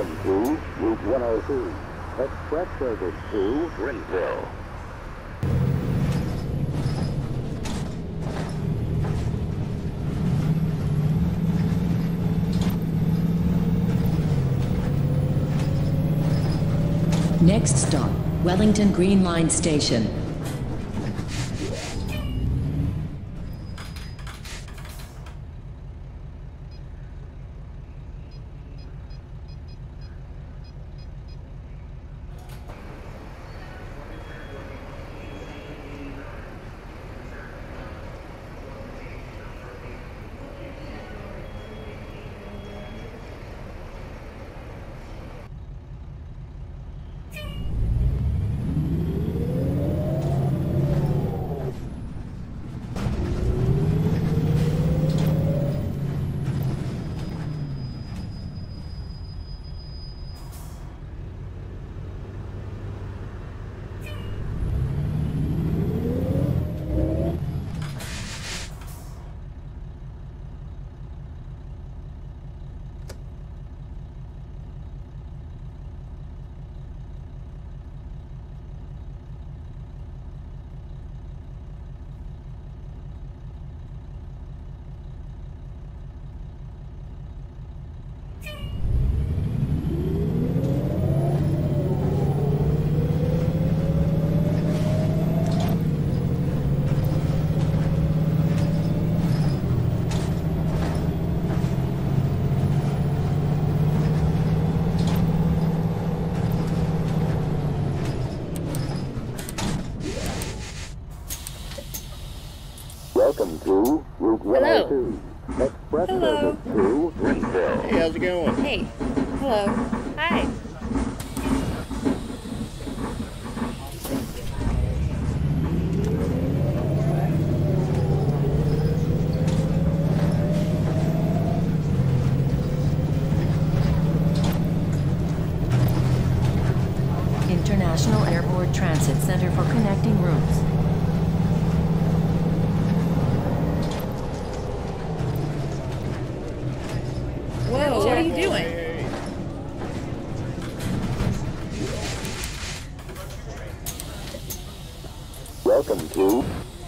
Welcome to Route 102, express service to Greenville. Next stop, Wellington Green Line Station. Welcome to Route 102, express service to Greenville. Hey, how's it going? Hey. Hello. Hi. International Airport Transit Center for connecting routes. Whoa, what are you doing? Welcome to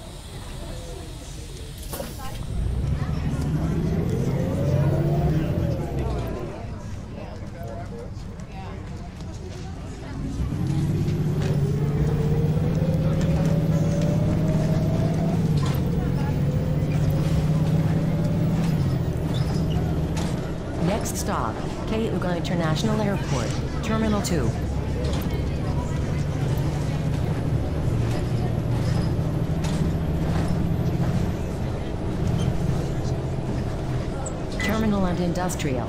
Next stop, Cayuga International Airport, Terminal 2. Terminal and Industrial.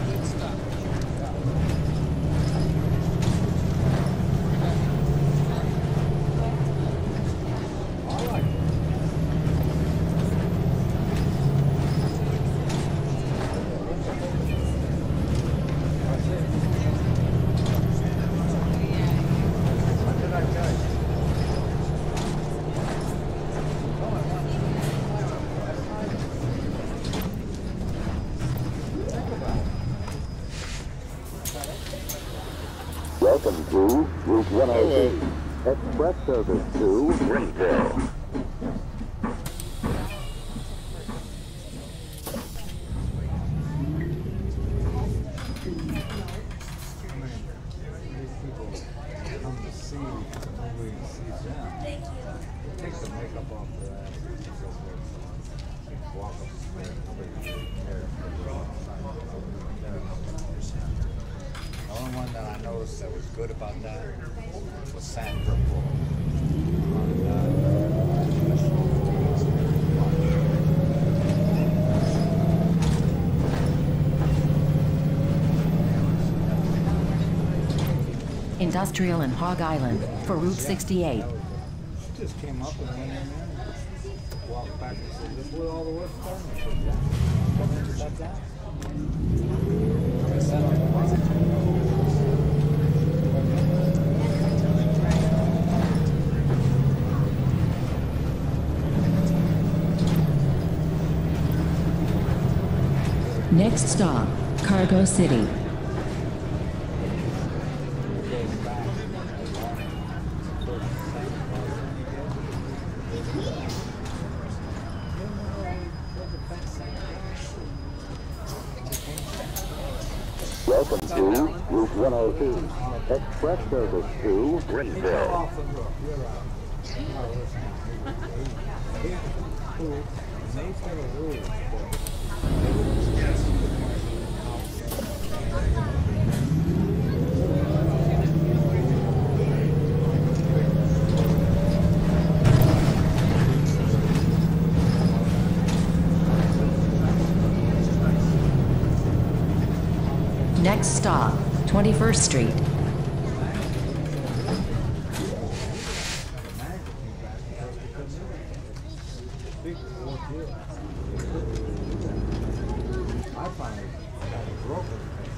Welcome to Route 102, express service to Greenville. The only one that I noticed that was good about that was Sandra Bull. Industrial and Hog Island for Route 68. She just came up and went in there and walked back and said, "This is where all the work's done." I said, "Yeah, come in and shut down." I sat on the bus. Next stop, Cargo City. Express service to He fell Greenville. off the roof. You're right. No, listen. He's cool. And they set a rule that Next stop, 21st Street. I finally got it broken.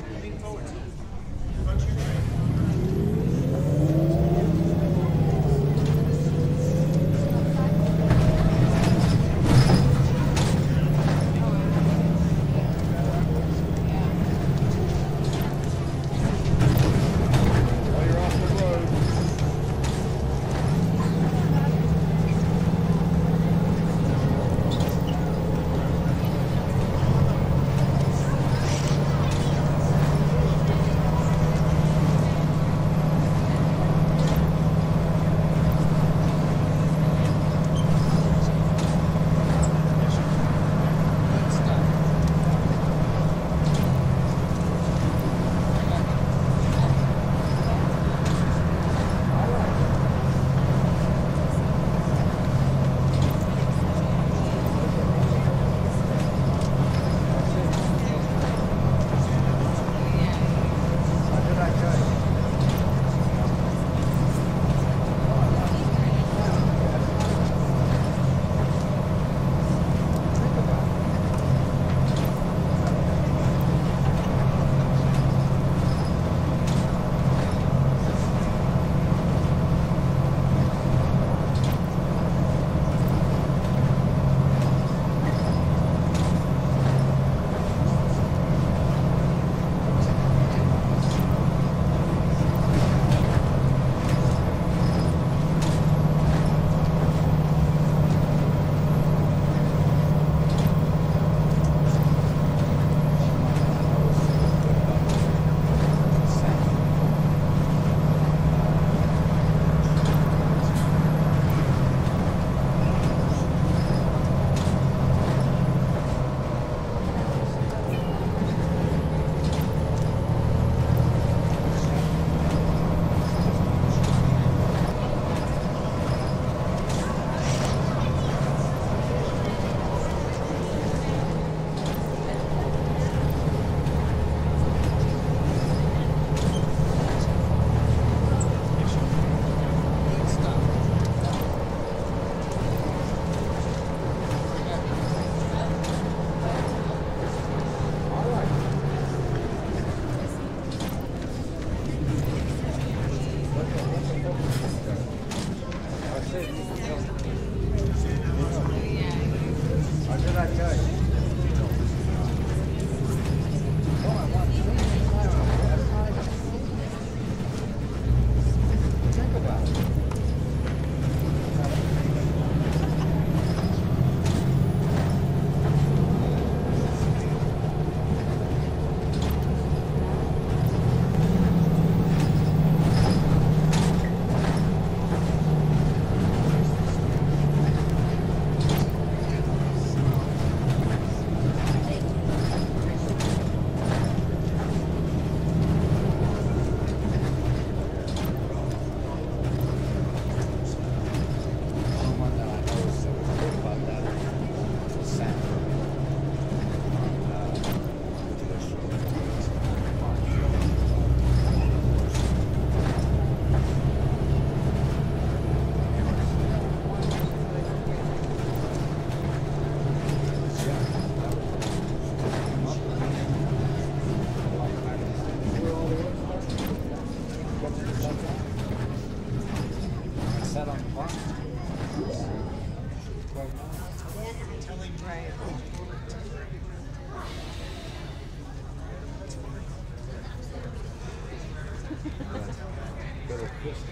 Little crystal.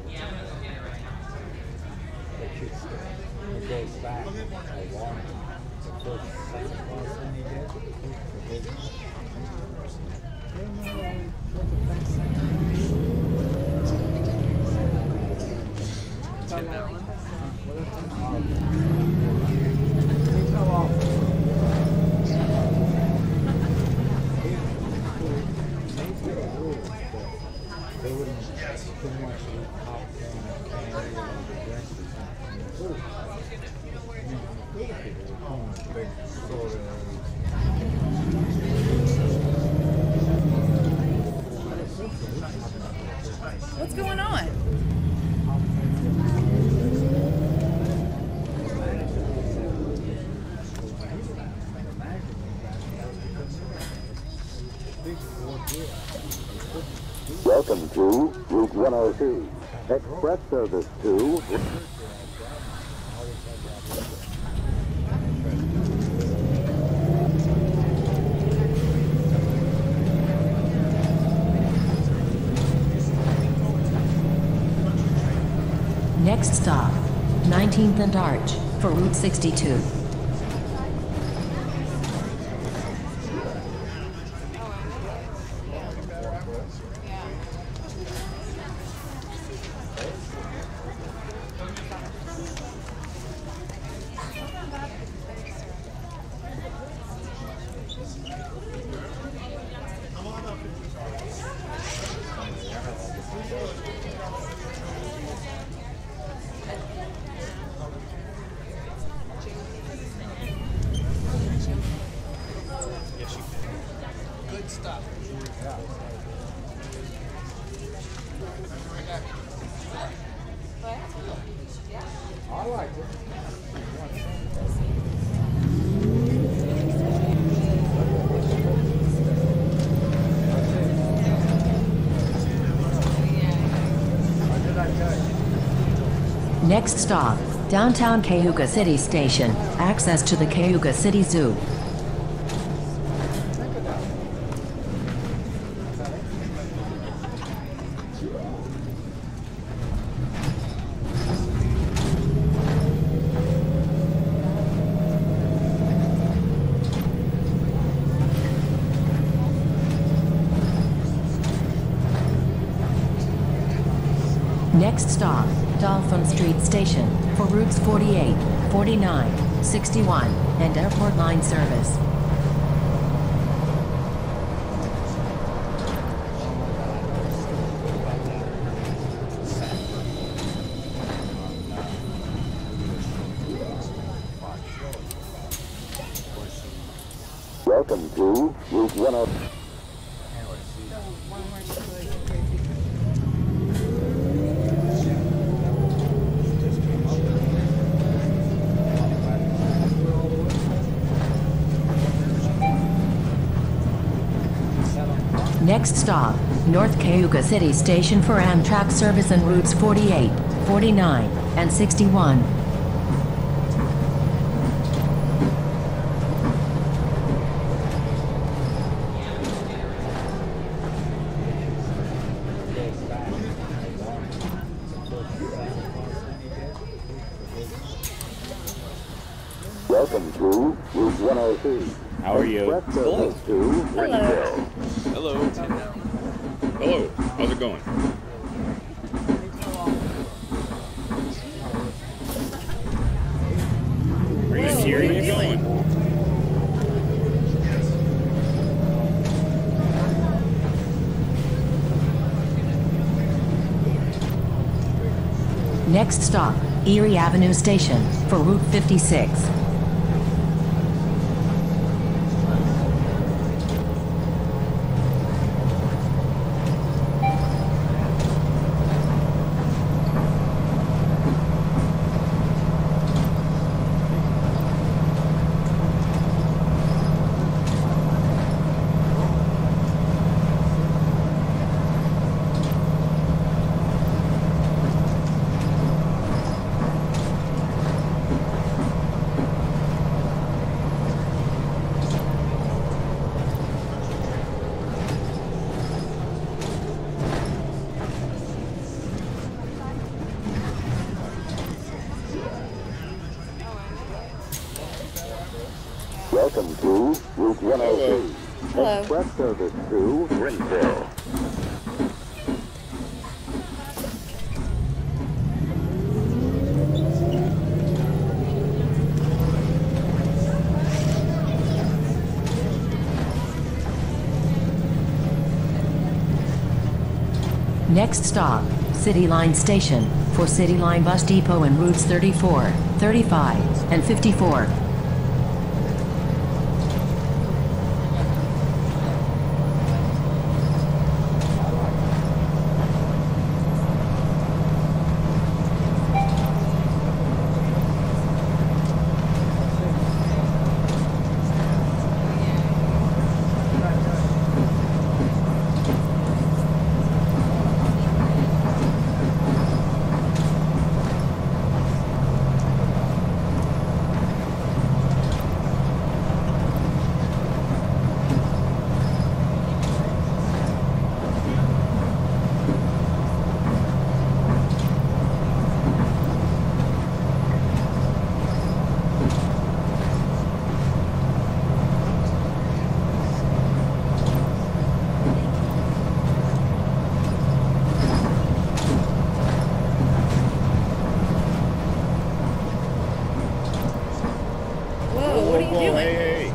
It goes back a long time. They wouldn't too much eat popcorn and candy or breakfast and food. People would come with big What's going on? Welcome to Route 102. Express service to... Next stop, 19th and Arch for Route 62. I like it. Next stop, downtown Cayuga City Station, access to the Cayuga City Zoo. Next stop, Dolphin Street Station for routes 48, 49, 61, and Airport Line service. Welcome to Route 102. Next stop, North Cayuga City Station for Amtrak service and routes 48, 49, and 61. Welcome to Route 102. How are you? Express service to Ringville. Hello. Hello. How's it going? Are you serious? Going? Next stop, Erie Avenue Station for Route 56. Welcome to Route 102. Hello. Express service to Rinsville. Next stop, City Line Station, for City Line Bus Depot and routes 34, 35, and 54. Whoa, what are you Whoa, doing? hey.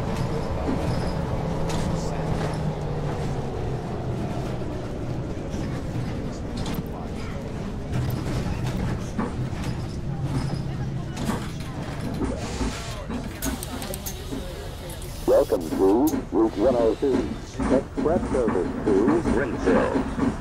Welcome to Route 102. Express service to Rinsville.